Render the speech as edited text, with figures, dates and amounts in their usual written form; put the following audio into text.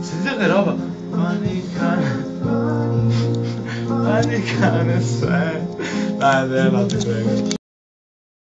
Sentite che roba? Manicane, sei. Dai, Andrea, no, ti prego.